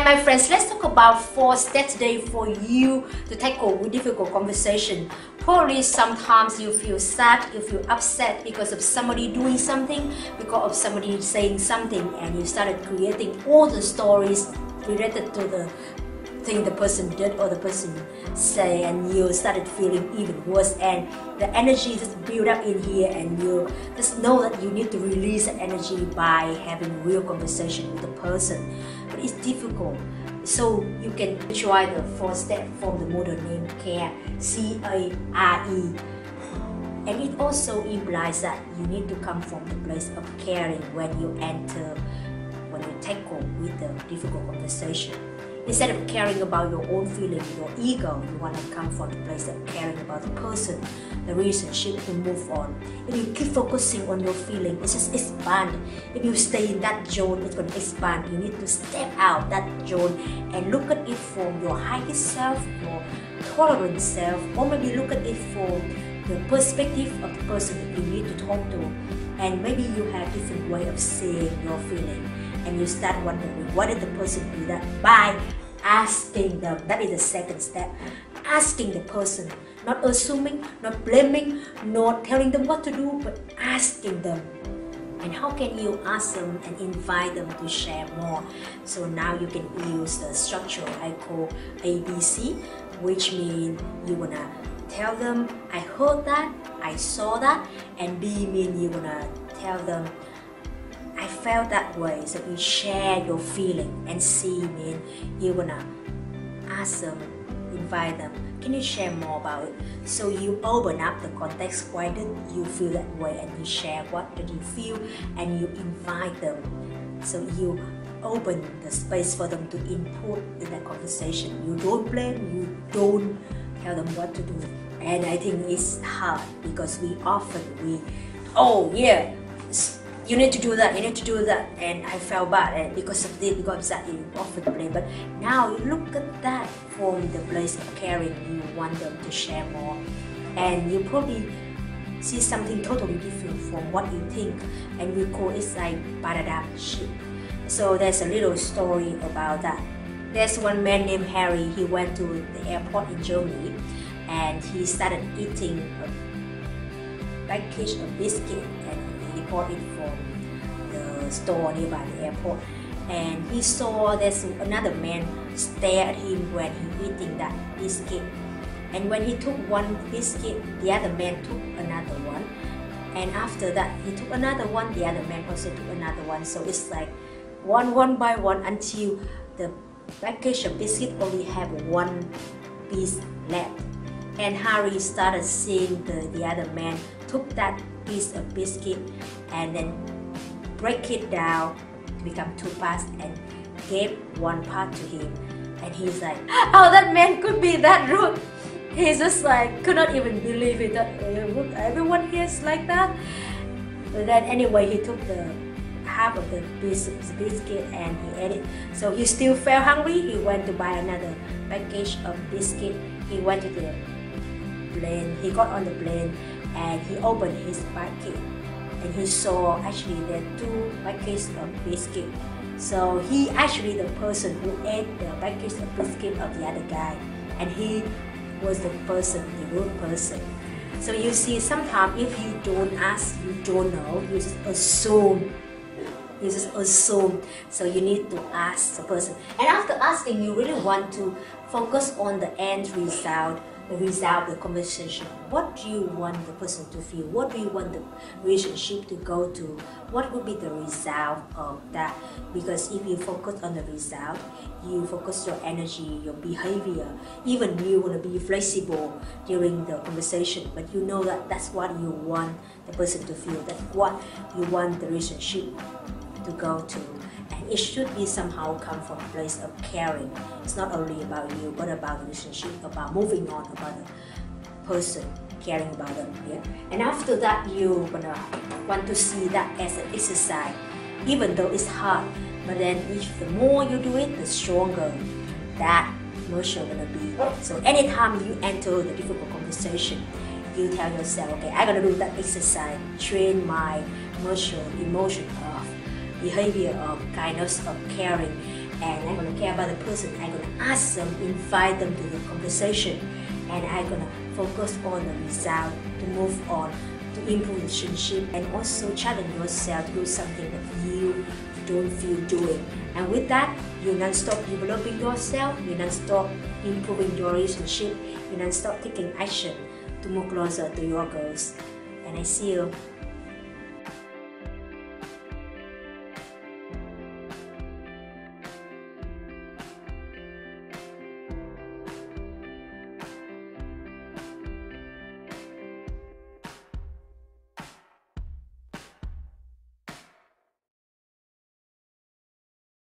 my friends, let's talk about 4 steps today for you to tackle with difficult conversation. Probably sometimes you feel sad, you feel upset because of somebody doing something, because of somebody saying something, and you started creating all the stories related to the thing the person did or the person say, and you started feeling even worse, and the energy just build up in here, and you just know that you need to release the energy by having real conversation with the person. But it's difficult, so you can try the 4 step from the model name CARE, C-A-R-E, and it also implies that you need to come from the place of caring when you tackle with the difficult conversation. Instead of caring about your own feeling, your ego, you want to come from the place of caring about the person, the relationship, to move on. If you keep focusing on your feeling, it's just expand. If you stay in that zone, it's going to expand. You need to step out that zone and look at it from your highest self, your tolerant self, or maybe look at it from the perspective of the person that you need to talk to. And maybe you have different way of seeing your feeling. And you start wondering, what did the person do that? By asking them. That is the second step. Asking the person. Not assuming, not blaming, not telling them what to do, but asking them. And how can you ask them and invite them to share more? So now you can use the structure I call ABC, which means you wanna tell them, I heard that, I saw that, and B means you wanna tell them, I felt that way. So you share your feeling, and C means you wanna ask them, invite them, can you share more about it? So you open up the context. Why did you feel that way? And you share what did you feel, and you invite them. So you open the space for them to input in that conversation. You don't blame, you don't tell them what to do. And I think it's hard because oh yeah, you need to do that, you need to do that, and I felt bad, and because of this, because of that, you often blame. But now you look at that from the place of caring. You want them to share more, and you probably see something totally different from what you think, and we call it like paradigm shift. So there's a little story about that. There's one man named Harry. He went to the airport in Germany, and he started eating a package of biscuit, and he bought it from the store nearby the airport. And he saw there's another man stare at him when he eating that biscuit. And when he took one biscuit, the other man took another one. And after that, he took another one, the other man also took another one. So it's like one by one until the package of biscuit only have one piece left. And Harry started seeing the other man took that piece of biscuit and then break it down to become 2 parts and gave one part to him. And he's like, how that man could be that rude? He's just like, could not even believe it, that everyone here is like that. But then anyway, he took the half of the piece of biscuit and he ate it. So he still felt hungry. He went to buy another package of biscuit. He went to the plane. He got on the plane and he opened his packet, and he saw actually there are 2 packages of biscuit. So he actually the person who ate the package of biscuit of the other guy, and he was the person, the rude person. So you see, sometimes if you don't ask, you don't know, you just assume. You just assume. So you need to ask the person. And after asking, you really want to focus on the end result, the conversation. What do you want the person to feel? What do you want the relationship to go to? What would be the result of that? Because if you focus on the result, you focus your energy, your behavior, even you want to be flexible during the conversation, but you know that that's what you want the person to feel, that's what you want the relationship to go to. And it should be somehow come from a place of caring. It's not only about you, but about the relationship, about moving on, about the person, caring about them. Yeah? And after that, you're gonna want to see that as an exercise, even though it's hard. But then if the more you do it, the stronger that muscle gonna be. So anytime you enter the difficult conversation, you tell yourself, okay, I'm gonna do that exercise, train my muscle, emotion of behavior of kindness, of caring, and I'm gonna care about the person. I'm gonna ask them, invite them to the conversation, and I'm gonna focus on the result to move on, to improve relationship, and also challenge yourself to do something that you don't feel doing. And with that, you non-stop developing yourself, you non-stop improving your relationship, you non-stop taking action to move closer to your goals. And I see you